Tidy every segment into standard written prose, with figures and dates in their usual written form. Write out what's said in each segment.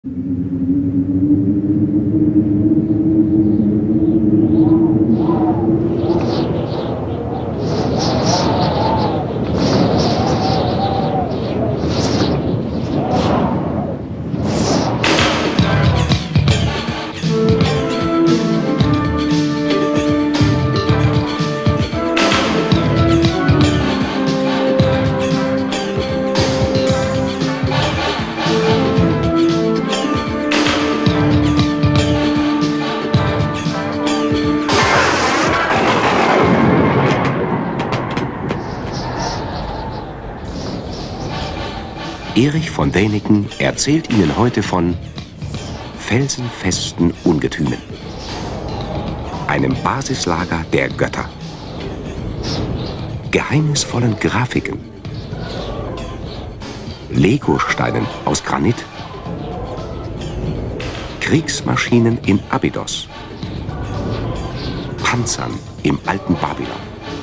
Erich von Däniken erzählt Ihnen heute von felsenfesten Ungetümen, einem Basislager der Götter, geheimnisvollen Grafiken, Legosteinen aus Granit, Kriegsmaschinen in Abydos, Panzern im alten Babylon.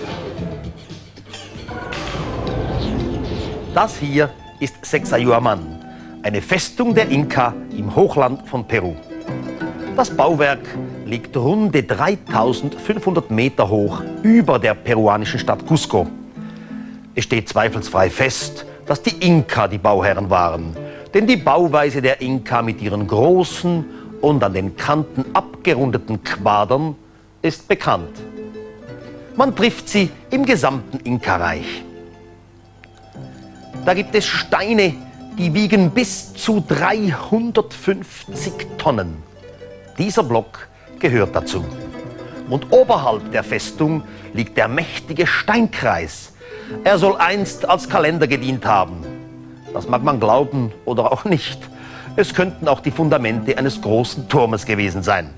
Das hier ist Sexayuaman, eine Festung der Inka im Hochland von Peru. Das Bauwerk liegt runde 3500 Meter hoch über der peruanischen Stadt Cusco. Es steht zweifelsfrei fest, dass die Inka die Bauherren waren, denn die Bauweise der Inka mit ihren großen und an den Kanten abgerundeten Quadern ist bekannt. Man trifft sie im gesamten Inka-Reich. Da gibt es Steine, die wiegen bis zu 350 Tonnen. Dieser Block gehört dazu. Und oberhalb der Festung liegt der mächtige Steinkreis. Er soll einst als Kalender gedient haben. Das mag man glauben oder auch nicht. Es könnten auch die Fundamente eines großen Turmes gewesen sein.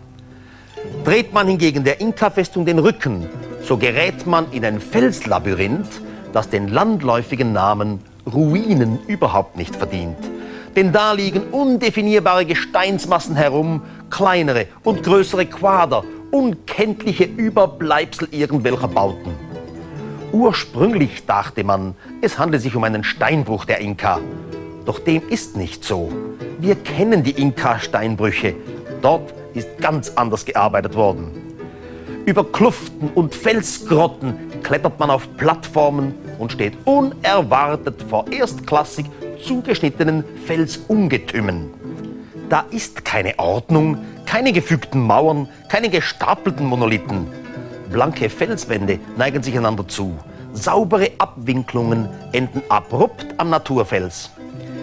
Dreht man hingegen der Inka-Festung den Rücken, so gerät man in ein Felslabyrinth, das den landläufigen Namen Ruinen überhaupt nicht verdient. Denn da liegen undefinierbare Gesteinsmassen herum, kleinere und größere Quader, unkenntliche Überbleibsel irgendwelcher Bauten. Ursprünglich dachte man, es handle sich um einen Steinbruch der Inka. Doch dem ist nicht so. Wir kennen die Inka-Steinbrüche. Dort ist ganz anders gearbeitet worden. Über Kluften und Felsgrotten klettert man auf Plattformen und steht unerwartet vor erstklassig zugeschnittenen Felsungetümen. Da ist keine Ordnung, keine gefügten Mauern, keine gestapelten Monolithen. Blanke Felswände neigen sich einander zu. Saubere Abwinklungen enden abrupt am Naturfels.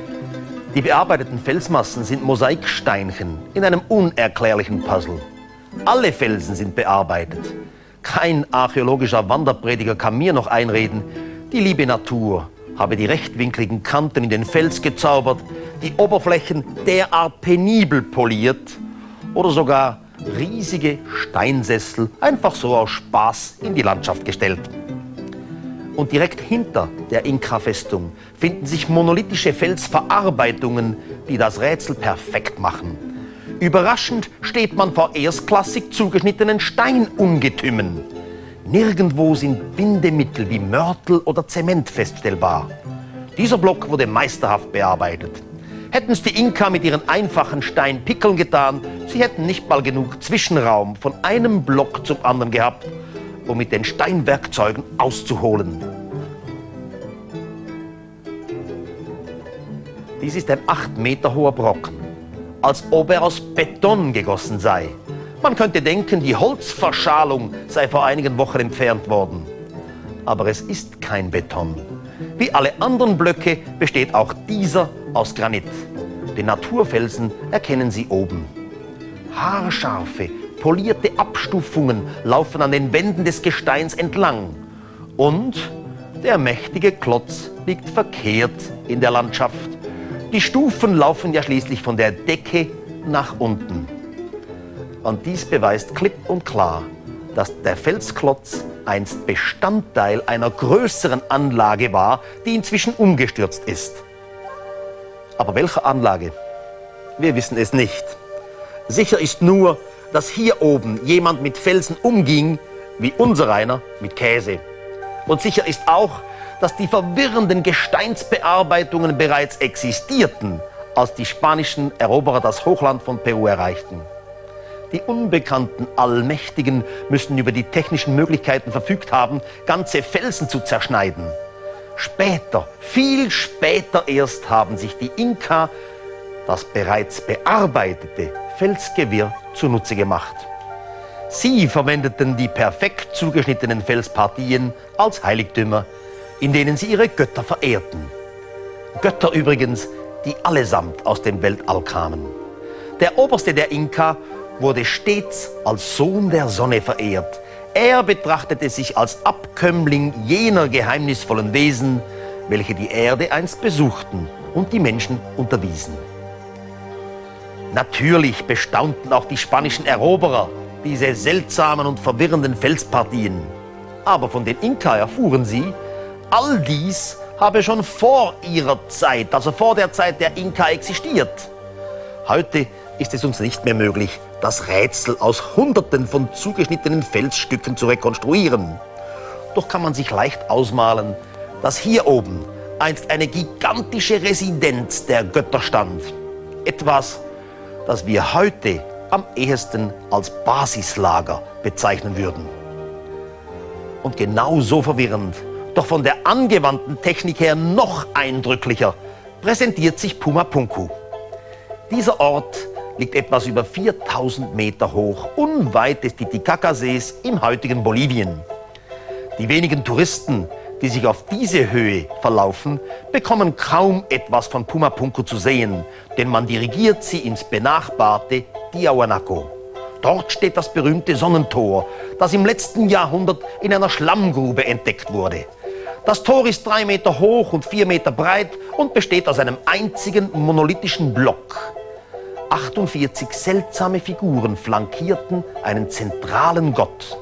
Die bearbeiteten Felsmassen sind Mosaiksteinchen in einem unerklärlichen Puzzle. Alle Felsen sind bearbeitet. Kein archäologischer Wanderprediger kann mir noch einreden, die liebe Natur habe die rechtwinkligen Kanten in den Fels gezaubert, die Oberflächen derart penibel poliert oder sogar riesige Steinsessel einfach so aus Spaß in die Landschaft gestellt. Und direkt hinter der Inka-Festung finden sich monolithische Felsverarbeitungen, die das Rätsel perfekt machen. Überraschend steht man vor erstklassig zugeschnittenen Steinungetümen. Nirgendwo sind Bindemittel wie Mörtel oder Zement feststellbar. Dieser Block wurde meisterhaft bearbeitet. Hätten es die Inka mit ihren einfachen Steinpickeln getan, sie hätten nicht mal genug Zwischenraum von einem Block zum anderen gehabt, um mit den Steinwerkzeugen auszuholen. Dies ist ein 8 Meter hoher Brocken, als ob er aus Beton gegossen sei. Man könnte denken, die Holzverschalung sei vor einigen Wochen entfernt worden. Aber es ist kein Beton. Wie alle anderen Blöcke besteht auch dieser aus Granit. Den Naturfelsen erkennen Sie oben. Haarscharfe, polierte Abstufungen laufen an den Wänden des Gesteins entlang. Und der mächtige Klotz liegt verkehrt in der Landschaft. Die Stufen laufen ja schließlich von der Decke nach unten. Und dies beweist klipp und klar, dass der Felsklotz einst Bestandteil einer größeren Anlage war, die inzwischen umgestürzt ist. Aber welcher Anlage? Wir wissen es nicht. Sicher ist nur, dass hier oben jemand mit Felsen umging, wie unsereiner mit Käse. Und sicher ist auch, dass die verwirrenden Gesteinsbearbeitungen bereits existierten, als die spanischen Eroberer das Hochland von Peru erreichten. Die unbekannten Allmächtigen müssen über die technischen Möglichkeiten verfügt haben, ganze Felsen zu zerschneiden. Später, viel später erst, haben sich die Inka das bereits bearbeitete Felsgewirr zunutze gemacht. Sie verwendeten die perfekt zugeschnittenen Felspartien als Heiligtümer, in denen sie ihre Götter verehrten. Götter übrigens, die allesamt aus dem Weltall kamen. Der oberste der Inka wurde stets als Sohn der Sonne verehrt. Er betrachtete sich als Abkömmling jener geheimnisvollen Wesen, welche die Erde einst besuchten und die Menschen unterwiesen. Natürlich bestaunten auch die spanischen Eroberer diese seltsamen und verwirrenden Felspartien. Aber von den Inka erfuhren sie, all dies habe schon vor ihrer Zeit, also vor der Zeit der Inka, existiert. Heute ist es uns nicht mehr möglich, das Rätsel aus Hunderten von zugeschnittenen Felsstücken zu rekonstruieren. Doch kann man sich leicht ausmalen, dass hier oben einst eine gigantische Residenz der Götter stand. Etwas, das wir heute am ehesten als Basislager bezeichnen würden. Und genauso verwirrend, doch von der angewandten Technik her noch eindrücklicher, präsentiert sich Pumapunku. Dieser Ort liegt etwas über 4000 Meter hoch, unweit des Titicacasees im heutigen Bolivien. Die wenigen Touristen, die sich auf diese Höhe verlaufen, bekommen kaum etwas von Pumapunku zu sehen, denn man dirigiert sie ins benachbarte Tiahuanaco. Dort steht das berühmte Sonnentor, das im letzten Jahrhundert in einer Schlammgrube entdeckt wurde. Das Tor ist 3 Meter hoch und 4 Meter breit und besteht aus einem einzigen monolithischen Block. 48 seltsame Figuren flankierten einen zentralen Gott.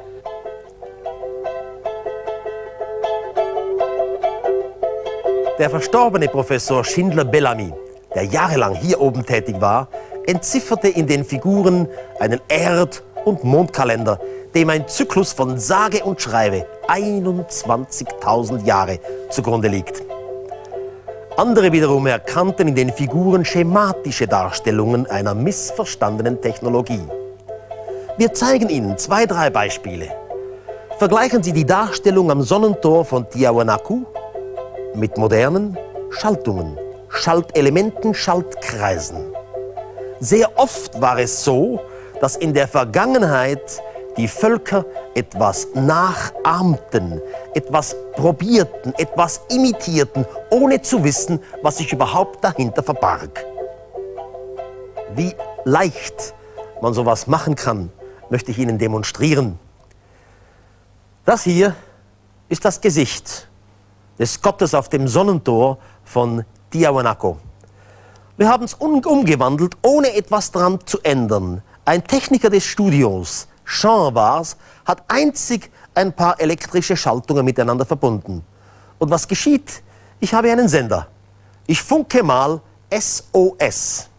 Der verstorbene Professor Schindler-Bellamy, der jahrelang hier oben tätig war, entzifferte in den Figuren einen Erd- und Mondkalender, dem ein Zyklus von sage und schreibe 21.000 Jahre zugrunde liegt. Andere wiederum erkannten in den Figuren schematische Darstellungen einer missverstandenen Technologie. Wir zeigen Ihnen 2, 3 Beispiele. Vergleichen Sie die Darstellung am Sonnentor von Tiahuanaco mit modernen Schaltungen, Schaltelementen, Schaltkreisen. Sehr oft war es so, dass in der Vergangenheit die Völker etwas nachahmten, etwas probierten, etwas imitierten, ohne zu wissen, was sich überhaupt dahinter verbarg. Wie leicht man sowas machen kann, möchte ich Ihnen demonstrieren. Das hier ist das Gesicht des Gottes auf dem Sonnentor von Tiahuanaco. Wir haben es umgewandelt, ohne etwas daran zu ändern. Ein Techniker des Studios, Jean war's, hat einzig ein paar elektrische Schaltungen miteinander verbunden. Und was geschieht? Ich habe einen Sender. Ich funke mal SOS.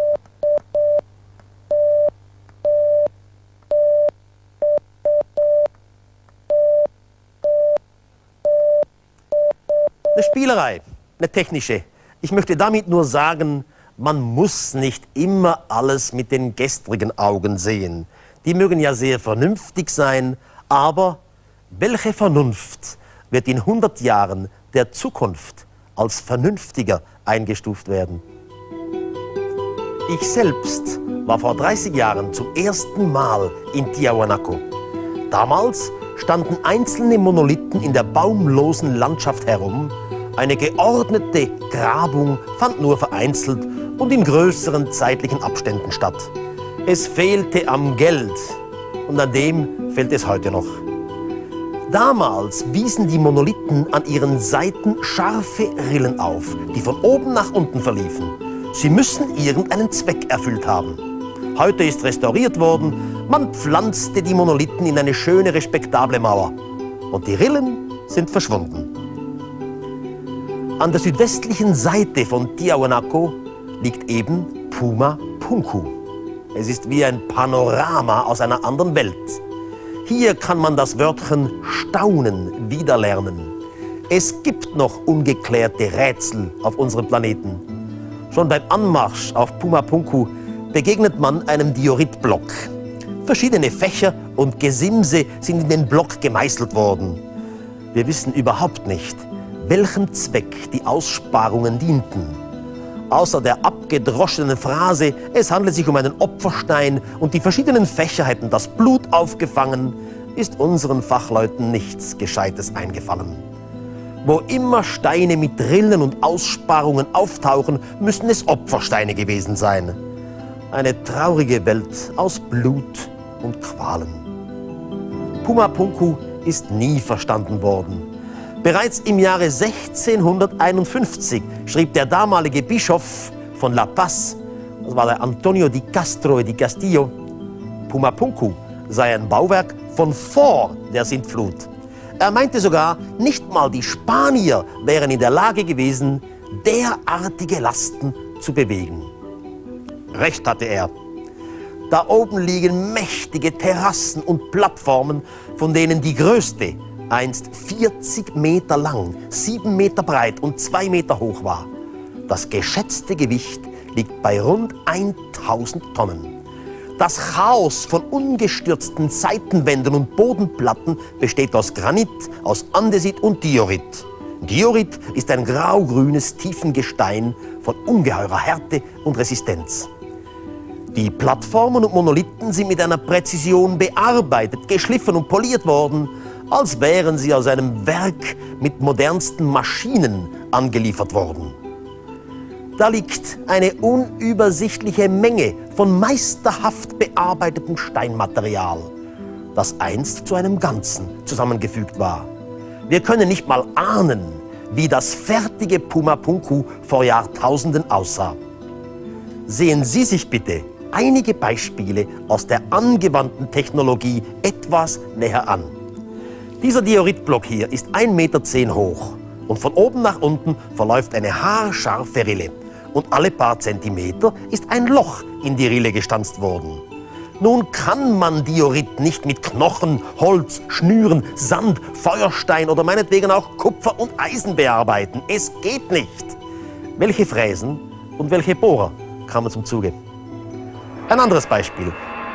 Eine Spielerei, eine technische. Ich möchte damit nur sagen, man muss nicht immer alles mit den gestrigen Augen sehen. Die mögen ja sehr vernünftig sein, aber welche Vernunft wird in 100 Jahren der Zukunft als vernünftiger eingestuft werden? Ich selbst war vor 30 Jahren zum ersten Mal in Tiahuanaco. Damals standen einzelne Monolithen in der baumlosen Landschaft herum. Eine geordnete Grabung fand nur vereinzelt und in größeren zeitlichen Abständen statt. Es fehlte am Geld und an dem fehlt es heute noch. Damals wiesen die Monolithen an ihren Seiten scharfe Rillen auf, die von oben nach unten verliefen. Sie müssen irgendeinen Zweck erfüllt haben. Heute ist restauriert worden, man pflanzte die Monolithen in eine schöne, respektable Mauer. Und die Rillen sind verschwunden. An der südwestlichen Seite von Tiahuanaco liegt eben Pumapunku. Es ist wie ein Panorama aus einer anderen Welt. Hier kann man das Wörtchen Staunen wiederlernen. Es gibt noch ungeklärte Rätsel auf unserem Planeten. Schon beim Anmarsch auf Pumapunku begegnet man einem Dioritblock. Verschiedene Fächer und Gesimse sind in den Block gemeißelt worden. Wir wissen überhaupt nicht, welchem Zweck die Aussparungen dienten. Außer der abgedroschenen Phrase, es handelt sich um einen Opferstein und die verschiedenen Fächer hätten das Blut aufgefangen, ist unseren Fachleuten nichts Gescheites eingefallen. Wo immer Steine mit Rillen und Aussparungen auftauchen, müssen es Opfersteine gewesen sein. Eine traurige Welt aus Blut und Qualen. Pumapunku ist nie verstanden worden. Bereits im Jahre 1651 schrieb der damalige Bischof von La Paz, das war der Antonio di Castro e di Castillo, Pumapunku sei ein Bauwerk von vor der Sintflut. Er meinte sogar, nicht mal die Spanier wären in der Lage gewesen, derartige Lasten zu bewegen. Recht hatte er. Da oben liegen mächtige Terrassen und Plattformen, von denen die größte einst 40 Meter lang, 7 Meter breit und 2 Meter hoch war. Das geschätzte Gewicht liegt bei rund 1000 Tonnen. Das Chaos von ungestürzten Seitenwänden und Bodenplatten besteht aus Granit, aus Andesit und Diorit. Diorit ist ein grau-grünes Tiefengestein von ungeheurer Härte und Resistenz. Die Plattformen und Monolithen sind mit einer Präzision bearbeitet, geschliffen und poliert worden, als wären sie aus einem Werk mit modernsten Maschinen angeliefert worden. Da liegt eine unübersichtliche Menge von meisterhaft bearbeitetem Steinmaterial, das einst zu einem Ganzen zusammengefügt war. Wir können nicht mal ahnen, wie das fertige Pumapunku vor Jahrtausenden aussah. Sehen Sie sich bitte einige Beispiele aus der angewandten Technologie etwas näher an. Dieser Dioritblock hier ist 1,10 Meter hoch und von oben nach unten verläuft eine haarscharfe Rille. Und alle paar Zentimeter ist ein Loch in die Rille gestanzt worden. Nun kann man Diorit nicht mit Knochen, Holz, Schnüren, Sand, Feuerstein oder meinetwegen auch Kupfer und Eisen bearbeiten. Es geht nicht. Welche Fräsen und welche Bohrer kamen zum Zuge? Ein anderes Beispiel.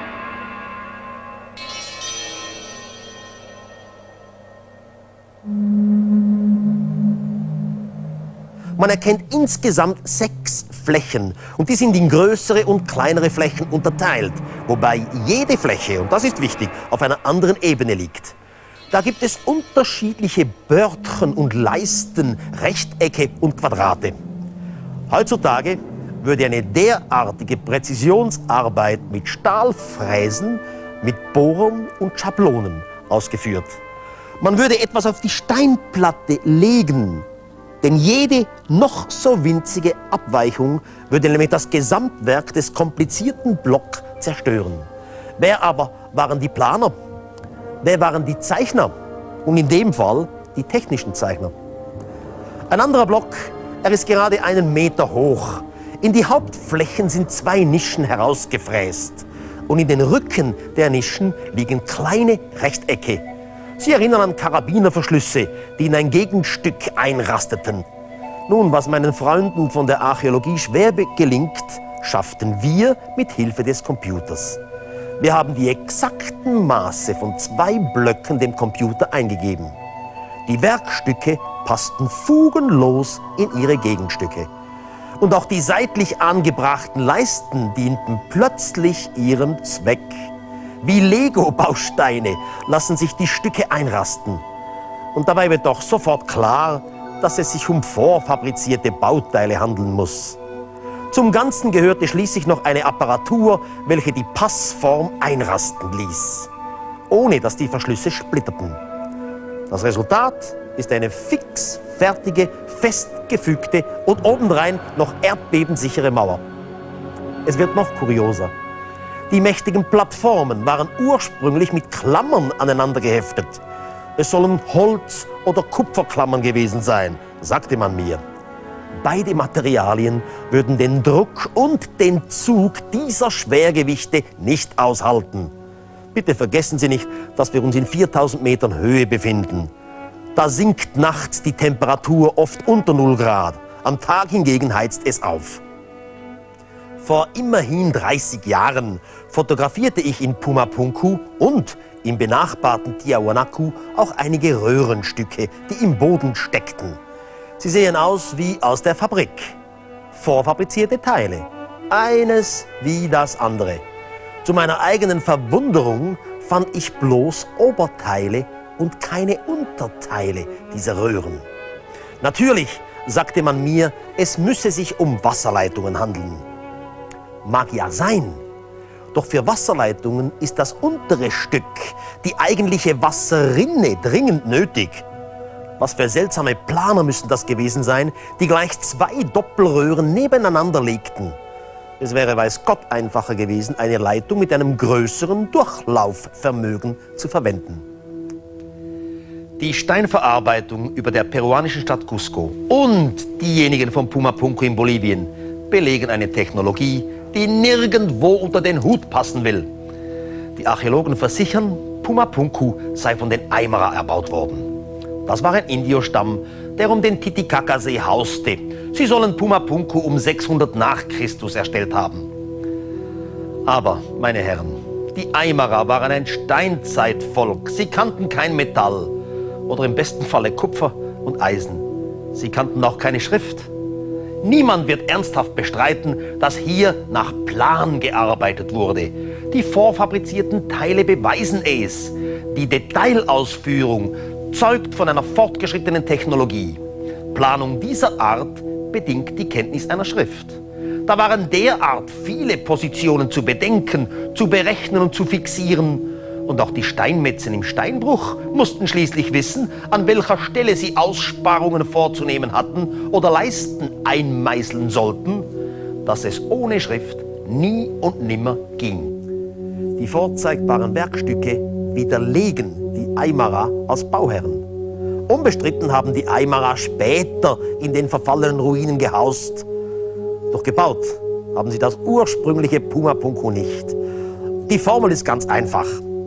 Man erkennt insgesamt 6 Flächen und die sind in größere und kleinere Flächen unterteilt, wobei jede Fläche, und das ist wichtig, auf einer anderen Ebene liegt. Da gibt es unterschiedliche Börtchen und Leisten, Rechtecke und Quadrate. Heutzutage würde eine derartige Präzisionsarbeit mit Stahlfräsen, mit Bohrern und Schablonen ausgeführt. Man würde etwas auf die Steinplatte legen, denn jede noch so winzige Abweichung würde nämlich das Gesamtwerk des komplizierten Blocks zerstören. Wer aber waren die Planer? Wer waren die Zeichner? Und in dem Fall die technischen Zeichner. Ein anderer Block, er ist gerade 1 Meter hoch. In die Hauptflächen sind 2 Nischen herausgefräst. Und in den Rücken der Nischen liegen kleine Rechtecke. Sie erinnern an Karabinerverschlüsse, die in ein Gegenstück einrasteten. Nun, was meinen Freunden von der Archäologie schwer gelingt, schafften wir mit Hilfe des Computers. Wir haben die exakten Maße von 2 Blöcken dem Computer eingegeben. Die Werkstücke passten fugenlos in ihre Gegenstücke. Und auch die seitlich angebrachten Leisten dienten plötzlich ihrem Zweck. Wie Lego-Bausteine lassen sich die Stücke einrasten. Und dabei wird doch sofort klar, dass es sich um vorfabrizierte Bauteile handeln muss. Zum Ganzen gehörte schließlich noch eine Apparatur, welche die Passform einrasten ließ, ohne dass die Verschlüsse splitterten. Das Resultat ist eine fix fertige, festgefügte und obendrein noch erdbebensichere Mauer. Es wird noch kurioser. Die mächtigen Plattformen waren ursprünglich mit Klammern aneinander geheftet. Es sollen Holz- oder Kupferklammern gewesen sein, sagte man mir. Beide Materialien würden den Druck und den Zug dieser Schwergewichte nicht aushalten. Bitte vergessen Sie nicht, dass wir uns in 4000 Metern Höhe befinden. Da sinkt nachts die Temperatur oft unter 0 Grad. Am Tag hingegen heizt es auf. Vor immerhin 30 Jahren fotografierte ich in Pumapunku und im benachbarten Tiahuanacu auch einige Röhrenstücke, die im Boden steckten. Sie sehen aus wie aus der Fabrik. Vorfabrizierte Teile. Eines wie das andere. Zu meiner eigenen Verwunderung fand ich bloß Oberteile und keine Unterteile dieser Röhren. Natürlich sagte man mir, es müsse sich um Wasserleitungen handeln. Mag ja sein, doch für Wasserleitungen ist das untere Stück, die eigentliche Wasserrinne, dringend nötig. Was für seltsame Planer müssen das gewesen sein, die gleich 2 Doppelröhren nebeneinander legten. Es wäre weiß Gott einfacher gewesen, eine Leitung mit einem größeren Durchlaufvermögen zu verwenden. Die Steinverarbeitung über der peruanischen Stadt Cusco und diejenigen von Pumapunku in Bolivien belegen eine Technologie, die nirgendwo unter den Hut passen will. Die Archäologen versichern, Pumapunku sei von den Aymara erbaut worden. Das war ein Indio-Stamm, der um den Titicacasee hauste. Sie sollen Pumapunku um 600 nach Christus erstellt haben. Aber, meine Herren, die Aymara waren ein Steinzeitvolk. Sie kannten kein Metall oder im besten Falle Kupfer und Eisen. Sie kannten auch keine Schrift. Niemand wird ernsthaft bestreiten, dass hier nach Plan gearbeitet wurde. Die vorfabrizierten Teile beweisen es. Die Detailausführung zeugt von einer fortgeschrittenen Technologie. Planung dieser Art bedingt die Kenntnis einer Schrift. Da waren derart viele Positionen zu bedenken, zu berechnen und zu fixieren. Und auch die Steinmetzen im Steinbruch mussten schließlich wissen, an welcher Stelle sie Aussparungen vorzunehmen hatten oder Leisten einmeißeln sollten, dass es ohne Schrift nie und nimmer ging. Die vorzeigbaren Werkstücke widerlegen die Aymara als Bauherren. Unbestritten haben die Aymara später in den verfallenen Ruinen gehaust. Doch gebaut haben sie das ursprüngliche Pumapunku nicht. Die Formel ist ganz einfach.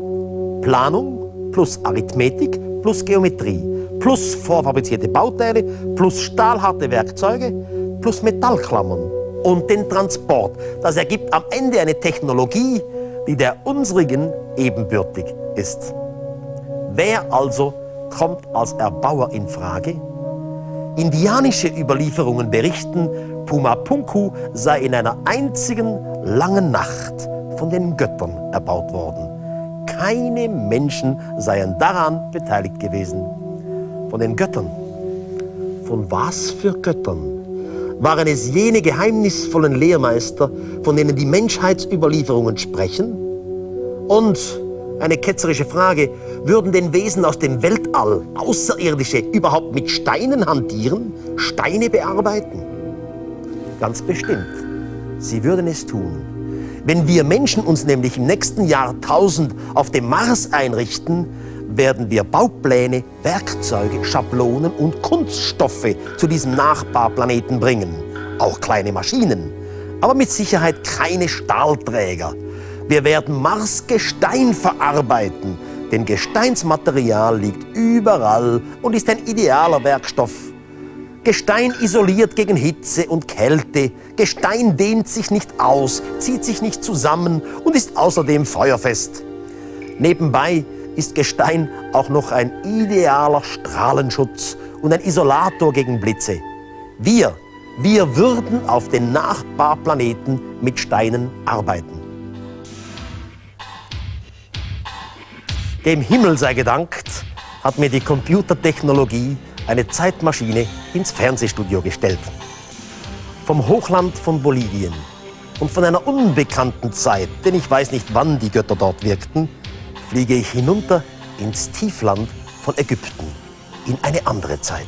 Planung plus Arithmetik plus Geometrie plus vorfabrizierte Bauteile plus stahlharte Werkzeuge plus Metallklammern und den Transport. Das ergibt am Ende eine Technologie, die der unsrigen ebenbürtig ist. Wer also kommt als Erbauer in Frage? Indianische Überlieferungen berichten, Pumapunku sei in einer einzigen langen Nacht von den Göttern erbaut worden. Keine Menschen seien daran beteiligt gewesen. Von den Göttern. Von was für Göttern? Waren es jene geheimnisvollen Lehrmeister, von denen die Menschheitsüberlieferungen sprechen? Und eine ketzerische Frage, würden denn Wesen aus dem Weltall, Außerirdische, überhaupt mit Steinen hantieren, Steine bearbeiten? Ganz bestimmt, sie würden es tun. Wenn wir Menschen uns nämlich im nächsten Jahrtausend auf dem Mars einrichten, werden wir Baupläne, Werkzeuge, Schablonen und Kunststoffe zu diesem Nachbarplaneten bringen. Auch kleine Maschinen, aber mit Sicherheit keine Stahlträger. Wir werden Marsgestein verarbeiten, denn Gesteinsmaterial liegt überall und ist ein idealer Werkstoff. Gestein isoliert gegen Hitze und Kälte. Gestein dehnt sich nicht aus, zieht sich nicht zusammen und ist außerdem feuerfest. Nebenbei ist Gestein auch noch ein idealer Strahlenschutz und ein Isolator gegen Blitze. Wir würden auf den Nachbarplaneten mit Steinen arbeiten. Dem Himmel sei gedankt, hat mir die Computertechnologie eine Zeitmaschine ins Fernsehstudio gestellt. Vom Hochland von Bolivien und von einer unbekannten Zeit, denn ich weiß nicht, wann die Götter dort wirkten, fliege ich hinunter ins Tiefland von Ägypten, in eine andere Zeit.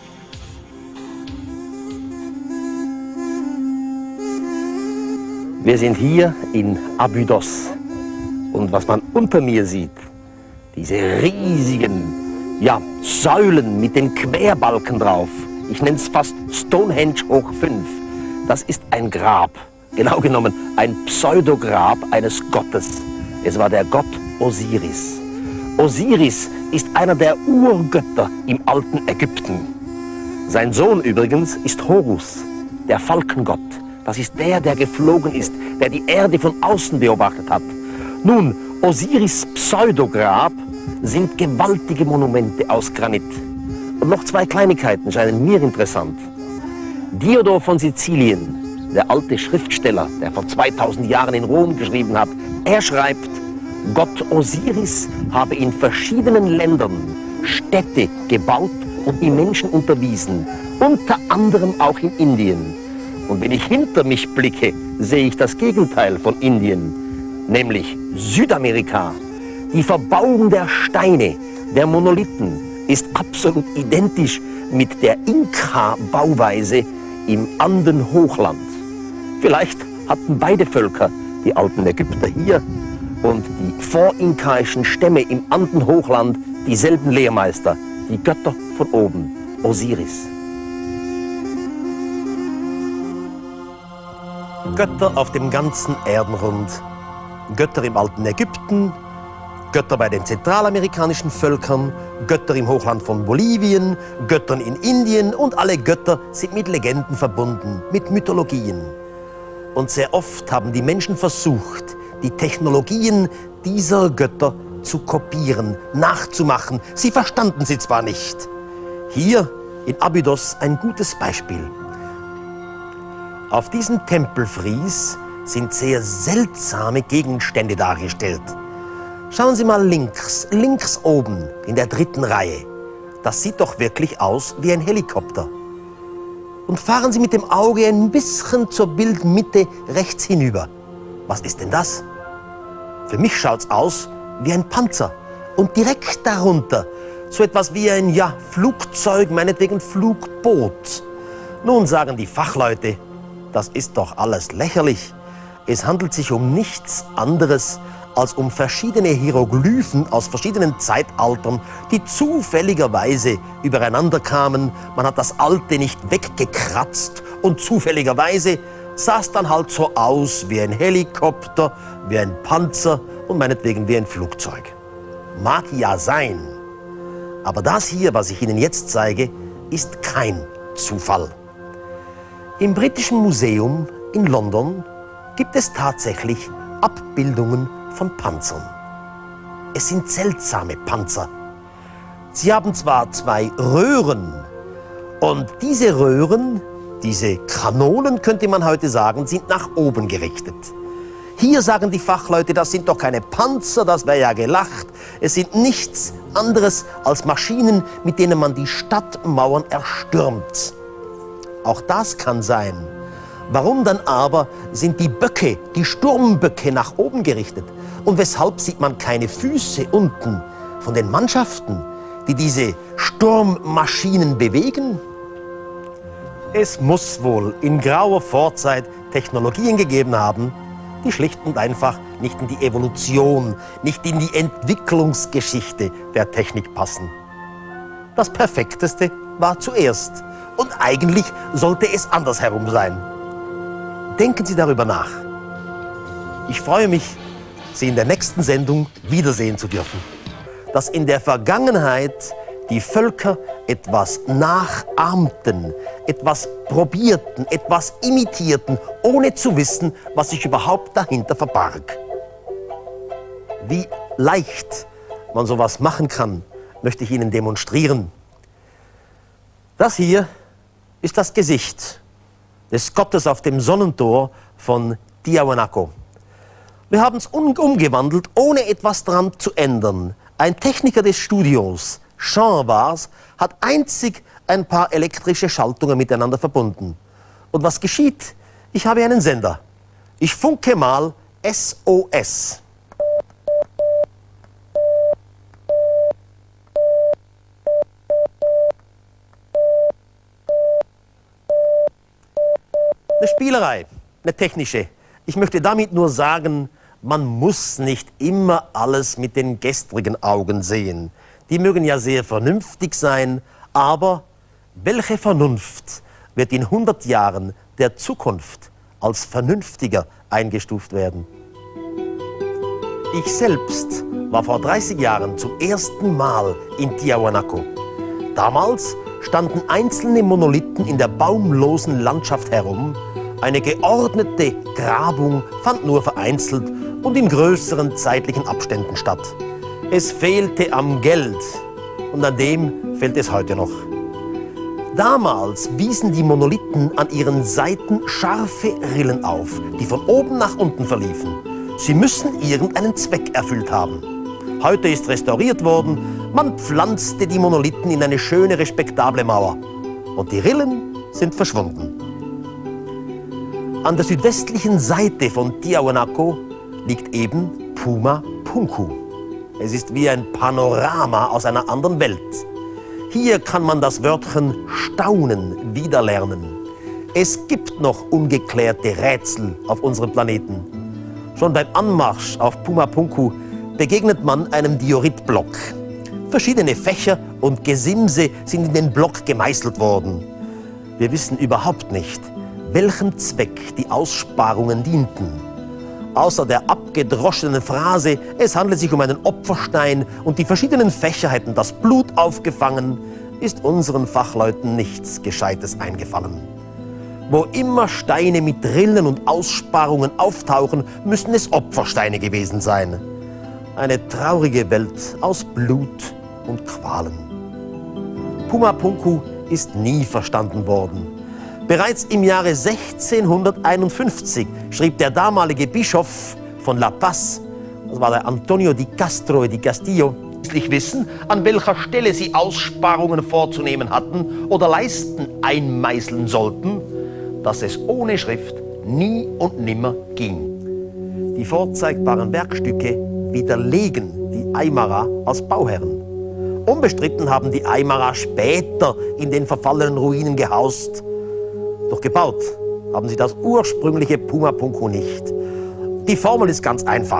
Wir sind hier in Abydos und was man unter mir sieht, diese riesigen Säulen mit den Querbalken drauf. Ich nenne es fast Stonehenge hoch 5. Das ist ein Grab. Genau genommen ein Pseudograb eines Gottes. Es war der Gott Osiris. Osiris ist einer der Urgötter im alten Ägypten. Sein Sohn übrigens ist Horus, der Falkengott, Das ist der, der geflogen ist, der die Erde von außen beobachtet hat. Nun, Osiris' Pseudograb sind gewaltige Monumente aus Granit. Und noch zwei Kleinigkeiten scheinen mir interessant. Diodor von Sizilien, der alte Schriftsteller, der vor 2000 Jahren in Rom geschrieben hat, er schreibt, Gott Osiris habe in verschiedenen Ländern Städte gebaut und die Menschen unterwiesen, unter anderem auch in Indien. Und wenn ich hinter mich blicke, sehe ich das Gegenteil von Indien, nämlich Südamerika. Die Verbauung der Steine, der Monolithen, ist absolut identisch mit der Inka-Bauweise im Andenhochland. Vielleicht hatten beide Völker, die alten Ägypter hier und die vorinkaischen Stämme im Andenhochland, dieselben Lehrmeister, die Götter von oben, Osiris. Götter auf dem ganzen Erdenrund, Götter im alten Ägypten, Götter bei den zentralamerikanischen Völkern, Götter im Hochland von Bolivien, Göttern in Indien und alle Götter sind mit Legenden verbunden, mit Mythologien. Und sehr oft haben die Menschen versucht, die Technologien dieser Götter zu kopieren, nachzumachen. Sie verstanden sie zwar nicht. Hier in Abydos ein gutes Beispiel. Auf diesem Tempelfries sind sehr seltsame Gegenstände dargestellt. Schauen Sie mal links oben in der 3. Reihe. Das sieht doch wirklich aus wie ein Helikopter. Und fahren Sie mit dem Auge ein bisschen zur Bildmitte rechts hinüber. Was ist denn das? Für mich schaut's aus wie ein Panzer. Und direkt darunter so etwas wie ein, Flugzeug, meinetwegen Flugboot. Nun sagen die Fachleute, das ist doch alles lächerlich. Es handelt sich um nichts anderes als um verschiedene Hieroglyphen aus verschiedenen Zeitaltern, die zufälligerweise übereinander kamen. Man hat das Alte nicht weggekratzt und zufälligerweise sah es dann halt so aus wie ein Helikopter, wie ein Panzer und meinetwegen wie ein Flugzeug. Mag ja sein, aber das hier, was ich Ihnen jetzt zeige, ist kein Zufall. Im Britischen Museum in London gibt es tatsächlich Abbildungen von Panzern. Es sind seltsame Panzer. Sie haben zwar 2 Röhren und diese Röhren, diese Kanonen könnte man heute sagen, sind nach oben gerichtet. Hier sagen die Fachleute, das sind doch keine Panzer, das wäre ja gelacht. Es sind nichts anderes als Maschinen, mit denen man die Stadtmauern erstürmt. Auch das kann sein. Warum dann aber sind die Böcke, die Sturmböcke nach oben gerichtet? Und weshalb sieht man keine Füße unten von den Mannschaften, die diese Sturmmaschinen bewegen? Es muss wohl in grauer Vorzeit Technologien gegeben haben, die schlicht und einfach nicht in die Evolution, nicht in die Entwicklungsgeschichte der Technik passen. Das Perfekteste war zuerst. Und eigentlich sollte es andersherum sein. Denken Sie darüber nach. Ich freue mich, Sie in der nächsten Sendung wiedersehen zu dürfen. Dass in der Vergangenheit die Völker etwas nachahmten, etwas probierten, etwas imitierten, ohne zu wissen, was sich überhaupt dahinter verbarg. Wie leicht man sowas machen kann, möchte ich Ihnen demonstrieren. Das hier ist das Gesicht des Gottes auf dem Sonnentor von Tiahuanaco. Wir haben es umgewandelt, ohne etwas dran zu ändern. Ein Techniker des Studios, Jean war's, hat einzig ein paar elektrische Schaltungen miteinander verbunden. Und was geschieht? Ich habe einen Sender. Ich funke mal SOS. Eine Spielerei, eine technische. Ich möchte damit nur sagen, man muss nicht immer alles mit den gestrigen Augen sehen. Die mögen ja sehr vernünftig sein, aber welche Vernunft wird in 100 Jahren der Zukunft als vernünftiger eingestuft werden? Ich selbst war vor 30 Jahren zum ersten Mal in Tiahuanaco. Damals standen einzelne Monolithen in der baumlosen Landschaft herum. Eine geordnete Grabung fand nur vereinzelt und in größeren zeitlichen Abständen statt. Es fehlte am Geld und an dem fehlt es heute noch. Damals wiesen die Monolithen an ihren Seiten scharfe Rillen auf, die von oben nach unten verliefen. Sie müssen irgendeinen Zweck erfüllt haben. Heute ist restauriert worden, man pflanzte die Monolithen in eine schöne, respektable Mauer. Und die Rillen sind verschwunden. An der südwestlichen Seite von Tiahuanaco liegt eben Puma Punku. Es ist wie ein Panorama aus einer anderen Welt. Hier kann man das Wörtchen Staunen wiederlernen. Es gibt noch ungeklärte Rätsel auf unserem Planeten. Schon beim Anmarsch auf Puma Punku begegnet man einem Dioritblock. Verschiedene Fächer und Gesimse sind in den Block gemeißelt worden. Wir wissen überhaupt nicht, welchem Zweck die Aussparungen dienten. Außer der abgedroschenen Phrase, es handelt sich um einen Opferstein und die verschiedenen Fächer hätten das Blut aufgefangen, ist unseren Fachleuten nichts Gescheites eingefallen. Wo immer Steine mit Rillen und Aussparungen auftauchen, müssen es Opfersteine gewesen sein. Eine traurige Welt aus Blut und Qualen. Puma Punku ist nie verstanden worden. Bereits im Jahre 1651 schrieb der damalige Bischof von La Paz, das war der Antonio di Castro di Castillo, wissen, an welcher Stelle sie Aussparungen vorzunehmen hatten oder Leisten einmeißeln sollten, dass es ohne Schrift nie und nimmer ging. Die vorzeigbaren Werkstücke widerlegen die Aymara als Bauherren. Unbestritten haben die Aymara später in den verfallenen Ruinen gehaust. Doch gebaut haben sie das ursprüngliche Puma Punku nicht. Die Formel ist ganz einfach.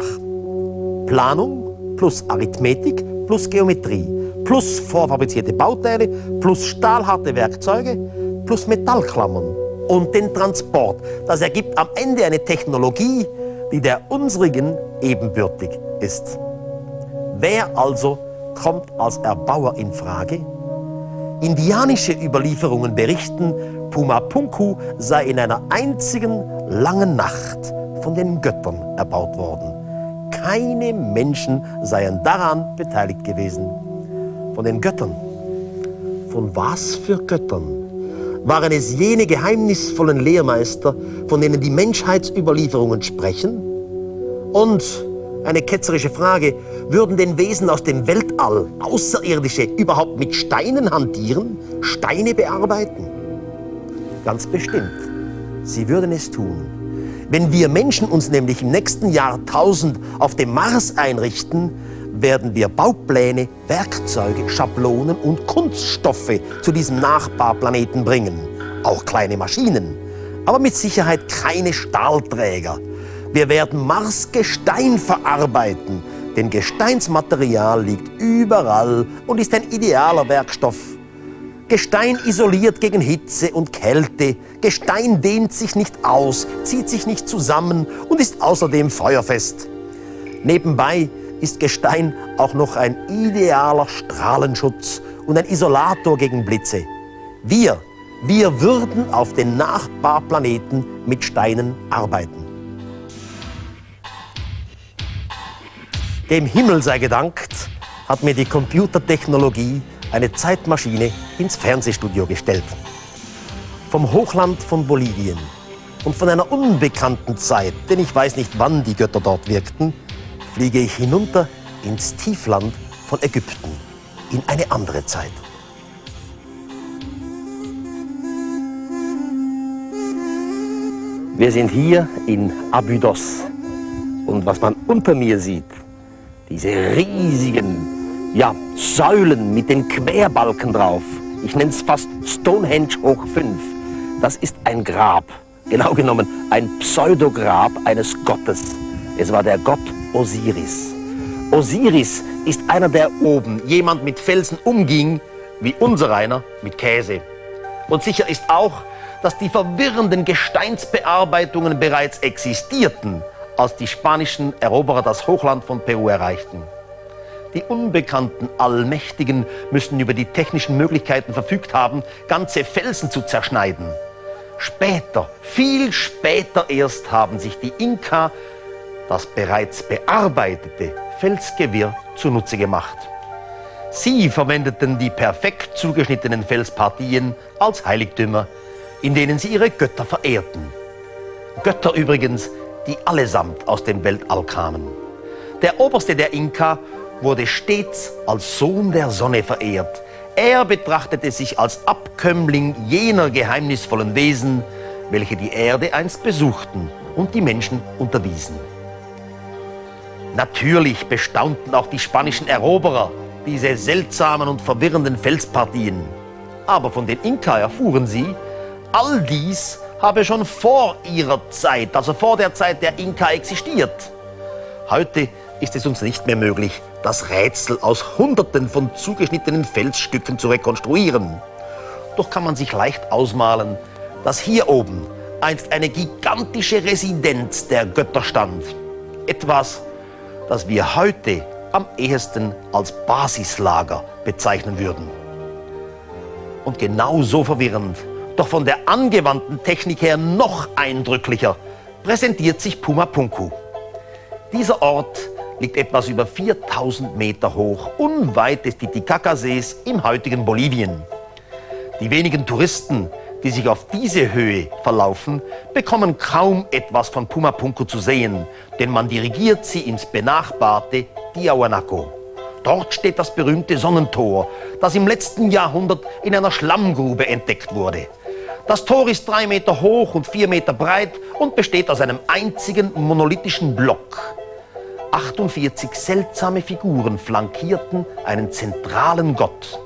Planung plus Arithmetik plus Geometrie plus vorfabrizierte Bauteile plus stahlharte Werkzeuge plus Metallklammern und den Transport. Das ergibt am Ende eine Technologie, die der unsrigen ebenbürtig ist. Wer also kommt als Erbauer in Frage? Indianische Überlieferungen berichten, Puma Punku sei in einer einzigen langen Nacht von den Göttern erbaut worden. Keine Menschen seien daran beteiligt gewesen. Von den Göttern? Von was für Göttern? Waren es jene geheimnisvollen Lehrmeister, von denen die Menschheitsüberlieferungen sprechen? Und eine ketzerische Frage, würden denn Wesen aus dem Weltall, Außerirdische, überhaupt mit Steinen hantieren, Steine bearbeiten? Ganz bestimmt, sie würden es tun. Wenn wir Menschen uns nämlich im nächsten Jahrtausend auf dem Mars einrichten, werden wir Baupläne, Werkzeuge, Schablonen und Kunststoffe zu diesem Nachbarplaneten bringen. Auch kleine Maschinen, aber mit Sicherheit keine Stahlträger. Wir werden Marsgestein verarbeiten, denn Gesteinsmaterial liegt überall und ist ein idealer Werkstoff. Gestein isoliert gegen Hitze und Kälte. Gestein dehnt sich nicht aus, zieht sich nicht zusammen und ist außerdem feuerfest. Nebenbei ist Gestein auch noch ein idealer Strahlenschutz und ein Isolator gegen Blitze. Wir würden auf den Nachbarplaneten mit Steinen arbeiten. Dem Himmel sei gedankt, hat mir die Computertechnologie eine Zeitmaschine ins Fernsehstudio gestellt. Vom Hochland von Bolivien und von einer unbekannten Zeit, denn ich weiß nicht, wann die Götter dort wirkten, fliege ich hinunter ins Tiefland von Ägypten, in eine andere Zeit. Wir sind hier in Abydos und was man unter mir sieht, diese riesigen Säulen mit den Querbalken drauf. Ich nenne es fast Stonehenge hoch 5. Das ist ein Grab. Genau genommen ein Pseudograb eines Gottes. Es war der Gott Osiris. Osiris ist einer, der oben jemand mit Felsen umging, wie unsereiner mit Käse. Und sicher ist auch, dass die verwirrenden Gesteinsbearbeitungen bereits existierten, als die spanischen Eroberer das Hochland von Peru erreichten. Die unbekannten Allmächtigen müssen über die technischen Möglichkeiten verfügt haben, ganze Felsen zu zerschneiden. Später, viel später erst haben sich die Inka das bereits bearbeitete Felsgewirr zunutze gemacht. Sie verwendeten die perfekt zugeschnittenen Felspartien als Heiligtümer, in denen sie ihre Götter verehrten. Götter übrigens, die allesamt aus dem Weltall kamen. Der oberste der Inka wurde stets als Sohn der Sonne verehrt. Er betrachtete sich als Abkömmling jener geheimnisvollen Wesen, welche die Erde einst besuchten und die Menschen unterwiesen. Natürlich bestaunten auch die spanischen Eroberer diese seltsamen und verwirrenden Felspartien. Aber von den Inka erfuhren sie, all dies habe schon vor ihrer Zeit, also vor der Zeit der Inka, existiert. Heute ist es uns nicht mehr möglich, das Rätsel aus Hunderten von zugeschnittenen Felsstücken zu rekonstruieren. Doch kann man sich leicht ausmalen, dass hier oben einst eine gigantische Residenz der Götter stand. Etwas, das wir heute am ehesten als Basislager bezeichnen würden. Und genauso verwirrend, doch von der angewandten Technik her noch eindrücklicher, präsentiert sich Pumapunku. Dieser Ort liegt etwas über 4000 Meter hoch, unweit des Titicacasees im heutigen Bolivien. Die wenigen Touristen, die sich auf diese Höhe verlaufen, bekommen kaum etwas von Pumapunku zu sehen, denn man dirigiert sie ins benachbarte Tiahuanaco. Dort steht das berühmte Sonnentor, das im letzten Jahrhundert in einer Schlammgrube entdeckt wurde. Das Tor ist 3 Meter hoch und 4 Meter breit und besteht aus einem einzigen monolithischen Block. 48 seltsame Figuren flankierten einen zentralen Gott.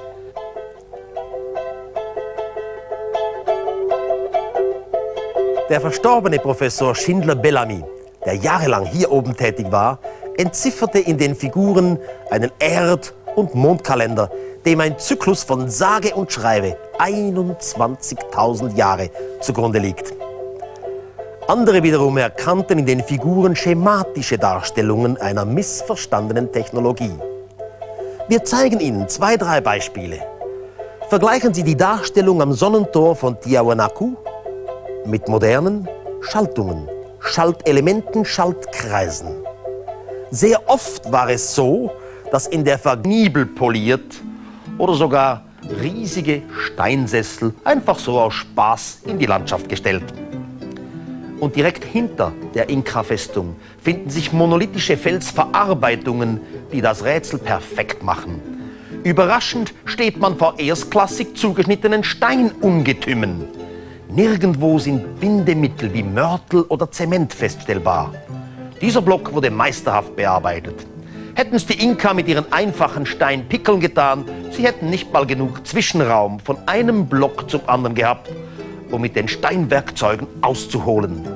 Der verstorbene Professor Schindler-Bellamy, der jahrelang hier oben tätig war, entzifferte in den Figuren einen Erd- und Mondkalender, dem ein Zyklus von sage und schreibe 21.000 Jahre zugrunde liegt. Andere wiederum erkannten in den Figuren schematische Darstellungen einer missverstandenen Technologie. Wir zeigen Ihnen 2, 3 Beispiele. Vergleichen Sie die Darstellung am Sonnentor von Tiahuanaco mit modernen Schaltungen, Schaltelementen, Schaltkreisen. Sehr oft war es so, dass in der Nibel poliert oder sogar riesige Steinsessel einfach so aus Spaß in die Landschaft gestellt. Und direkt hinter der Inka-Festung finden sich monolithische Felsverarbeitungen, die das Rätsel perfekt machen. Überraschend steht man vor erstklassig zugeschnittenen Steinungetümen. Nirgendwo sind Bindemittel wie Mörtel oder Zement feststellbar. Dieser Block wurde meisterhaft bearbeitet. Hätten es die Inka mit ihren einfachen Steinpickeln getan, sie hätten nicht mal genug Zwischenraum von einem Block zum anderen gehabt, um mit den Steinwerkzeugen auszuholen.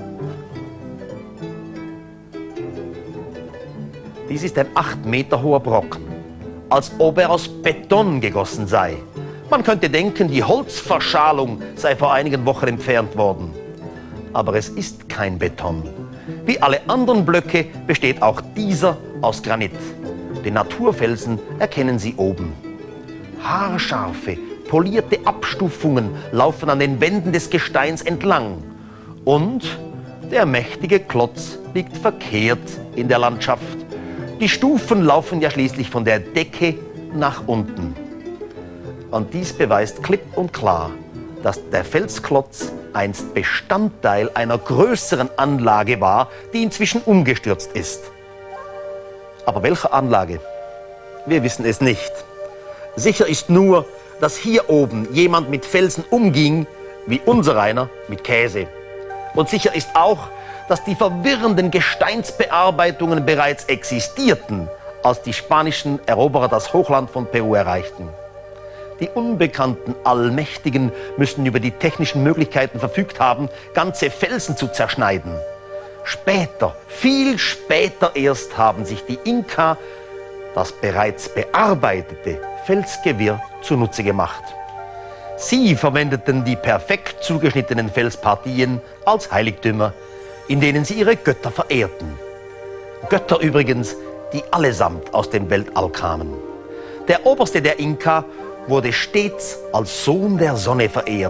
Dies ist ein 8 Meter hoher Brocken, als ob er aus Beton gegossen sei. Man könnte denken, die Holzverschalung sei vor einigen Wochen entfernt worden. Aber es ist kein Beton. Wie alle anderen Blöcke besteht auch dieser aus Granit. Den Naturfelsen erkennen Sie oben. Haarscharfe, polierte Abstufungen laufen an den Wänden des Gesteins entlang. Und der mächtige Klotz liegt verkehrt in der Landschaft. Die Stufen laufen ja schließlich von der Decke nach unten. Und dies beweist klipp und klar, dass der Felsklotz einst Bestandteil einer größeren Anlage war, die inzwischen umgestürzt ist. Aber welcher Anlage? Wir wissen es nicht. Sicher ist nur, dass hier oben jemand mit Felsen umging, wie unsereiner mit Käse. Und sicher ist auch, dass die verwirrenden Gesteinsbearbeitungen bereits existierten, als die spanischen Eroberer das Hochland von Peru erreichten. Die unbekannten Allmächtigen müssen über die technischen Möglichkeiten verfügt haben, ganze Felsen zu zerschneiden. Später, viel später erst haben sich die Inka das bereits bearbeitete Felsgewirr zunutze gemacht. Sie verwendeten die perfekt zugeschnittenen Felspartien als Heiligtümer, in denen sie ihre Götter verehrten. Götter übrigens, die allesamt aus dem Weltall kamen. Der oberste der Inka wurde stets als Sohn der Sonne verehrt.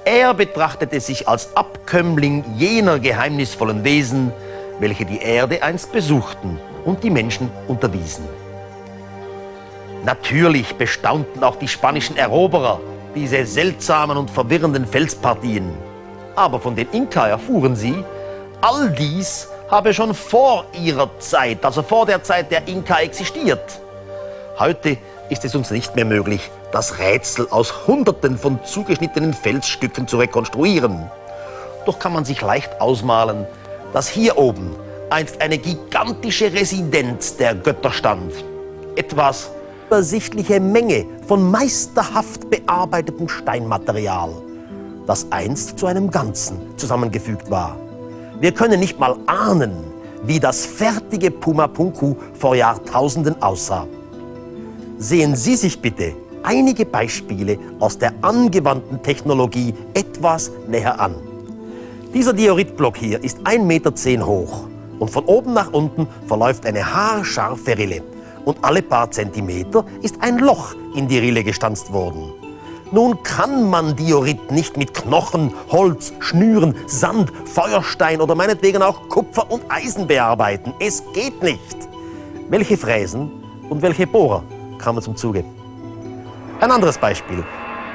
Er betrachtete sich als Abkömmling jener geheimnisvollen Wesen, welche die Erde einst besuchten und die Menschen unterwiesen. Natürlich bestaunten auch die spanischen Eroberer diese seltsamen und verwirrenden Felspartien. Aber von den Inka erfuhren sie, all dies habe schon vor ihrer Zeit, also vor der Zeit der Inka, existiert. Heute ist es uns nicht mehr möglich, das Rätsel aus Hunderten von zugeschnittenen Felsstücken zu rekonstruieren. Doch kann man sich leicht ausmalen, dass hier oben einst eine gigantische Residenz der Götter stand. Etwas übersichtliche Menge von meisterhaft bearbeitetem Steinmaterial, das einst zu einem Ganzen zusammengefügt war. Wir können nicht mal ahnen, wie das fertige Puma Punku vor Jahrtausenden aussah. Sehen Sie sich bitte einige Beispiele aus der angewandten Technologie etwas näher an. Dieser Dioritblock hier ist 1,10 Meter hoch und von oben nach unten verläuft eine haarscharfe Rille. Und alle paar Zentimeter ist ein Loch in die Rille gestanzt worden. Nun kann man Diorit nicht mit Knochen, Holz, Schnüren, Sand, Feuerstein oder meinetwegen auch Kupfer und Eisen bearbeiten. Es geht nicht. Welche Fräsen und welche Bohrer kamen zum Zuge? Ein anderes Beispiel.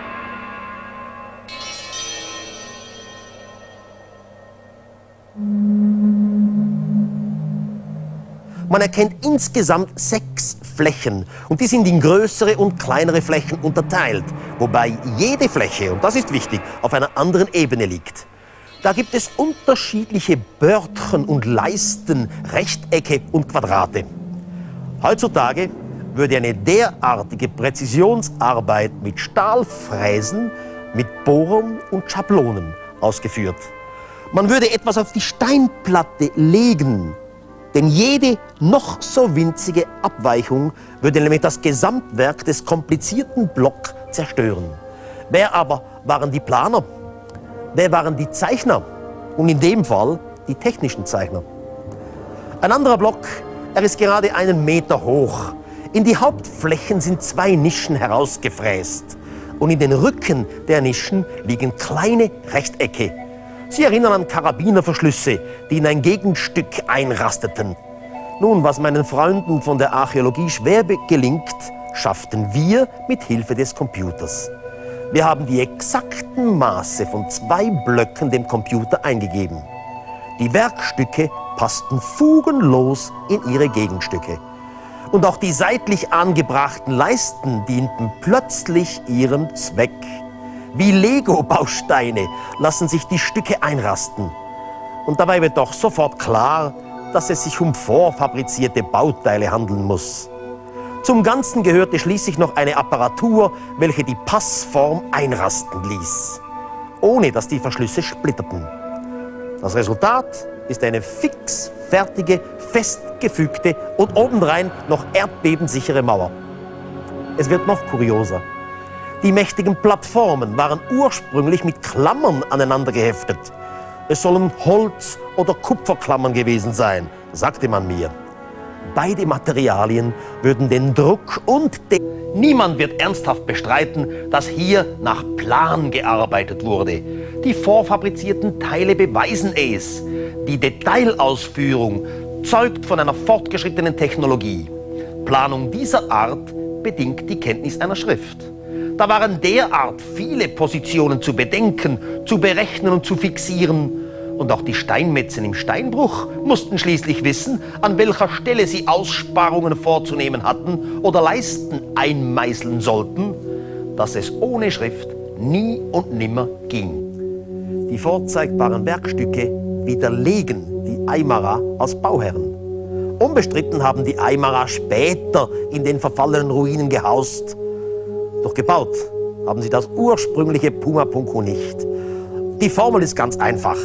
Man erkennt insgesamt 6 Flächen und die sind in größere und kleinere Flächen unterteilt, wobei jede Fläche, und das ist wichtig, auf einer anderen Ebene liegt. Da gibt es unterschiedliche Börtchen und Leisten, Rechtecke und Quadrate. Heutzutage würde eine derartige Präzisionsarbeit mit Stahlfräsen, mit Bohrern und Schablonen ausgeführt. Man würde etwas auf die Steinplatte legen, denn jede noch so winzige Abweichung würde nämlich das Gesamtwerk des komplizierten Blocks zerstören. Wer aber waren die Planer? Wer waren die Zeichner? Und in dem Fall die technischen Zeichner. Ein anderer Block, er ist gerade 1 Meter hoch. In die Hauptflächen sind 2 Nischen herausgefräst. Und in den Rücken der Nischen liegen kleine Rechtecke. Sie erinnern an Karabinerverschlüsse, die in ein Gegenstück einrasteten. Nun, was meinen Freunden von der Archäologie schwer gelingt, schafften wir mit Hilfe des Computers. Wir haben die exakten Maße von 2 Blöcken dem Computer eingegeben. Die Werkstücke passten fugenlos in ihre Gegenstücke. Und auch die seitlich angebrachten Leisten dienten plötzlich ihrem Zweck. Wie Lego-Bausteine lassen sich die Stücke einrasten. Und dabei wird doch sofort klar, dass es sich um vorfabrizierte Bauteile handeln muss. Zum Ganzen gehörte schließlich noch eine Apparatur, welche die Passform einrasten ließ, ohne dass die Verschlüsse splitterten. Das Resultat ist eine fix fertige, festgefügte und obendrein noch erdbebensichere Mauer. Es wird noch kurioser. Die mächtigen Plattformen waren ursprünglich mit Klammern aneinander geheftet. Es sollen Holz- oder Kupferklammern gewesen sein, sagte man mir. Beide Materialien würden den Druck und den... Niemand wird ernsthaft bestreiten, dass hier nach Plan gearbeitet wurde. Die vorfabrizierten Teile beweisen es. Die Detailausführung zeugt von einer fortgeschrittenen Technologie. Planung dieser Art bedingt die Kenntnis einer Schrift. Da waren derart viele Positionen zu bedenken, zu berechnen und zu fixieren. Und auch die Steinmetzen im Steinbruch mussten schließlich wissen, an welcher Stelle sie Aussparungen vorzunehmen hatten oder Leisten einmeißeln sollten, dass es ohne Schrift nie und nimmer ging. Die vorzeigbaren Werkstücke widerlegen die Aymara als Bauherren. Unbestritten haben die Aymara später in den verfallenen Ruinen gehaust. Doch gebaut haben sie das ursprüngliche Puma Punku nicht. Die Formel ist ganz einfach.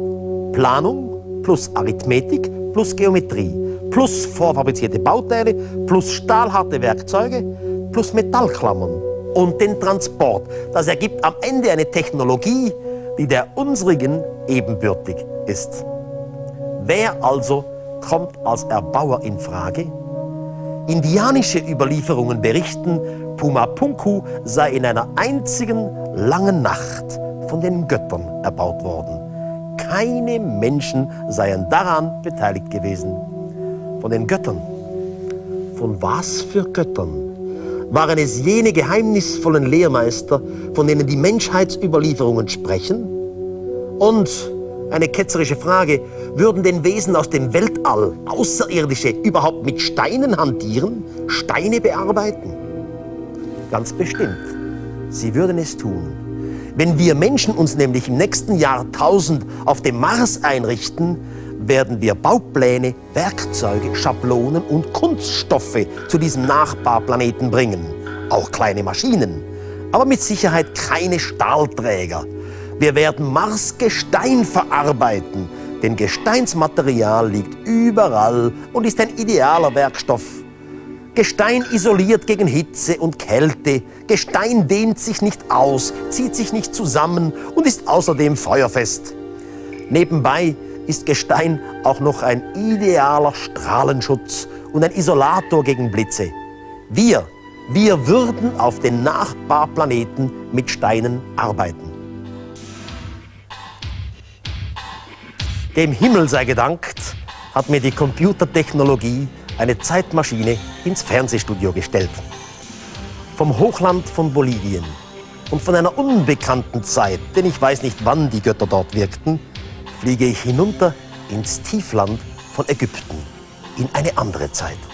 Planung plus Arithmetik plus Geometrie plus vorfabrizierte Bauteile plus stahlharte Werkzeuge plus Metallklammern und den Transport. Das ergibt am Ende eine Technologie, die der unsrigen ebenbürtig ist. Wer also kommt als Erbauer in Frage? Indianische Überlieferungen berichten, Puma Punku sei in einer einzigen langen Nacht von den Göttern erbaut worden. Keine Menschen seien daran beteiligt gewesen. Von den Göttern. Von was für Göttern? Waren es jene geheimnisvollen Lehrmeister, von denen die Menschheitsüberlieferungen sprechen? Und eine ketzerische Frage, würden denn Wesen aus dem Weltall, Außerirdische, überhaupt mit Steinen hantieren, Steine bearbeiten? Ganz bestimmt, sie würden es tun. Wenn wir Menschen uns nämlich im nächsten Jahrtausend auf dem Mars einrichten, werden wir Baupläne, Werkzeuge, Schablonen und Kunststoffe zu diesem Nachbarplaneten bringen. Auch kleine Maschinen, aber mit Sicherheit keine Stahlträger. Wir werden Marsgestein verarbeiten, denn Gesteinsmaterial liegt überall und ist ein idealer Werkstoff. Gestein isoliert gegen Hitze und Kälte. Gestein dehnt sich nicht aus, zieht sich nicht zusammen und ist außerdem feuerfest. Nebenbei ist Gestein auch noch ein idealer Strahlenschutz und ein Isolator gegen Blitze. Wir würden auf den Nachbarplaneten mit Steinen arbeiten. Dem Himmel sei gedankt, hat mir die Computertechnologie eine Zeitmaschine ins Fernsehstudio gestellt. Vom Hochland von Bolivien und von einer unbekannten Zeit, denn ich weiß nicht, wann die Götter dort wirkten, fliege ich hinunter ins Tiefland von Ägypten in eine andere Zeit.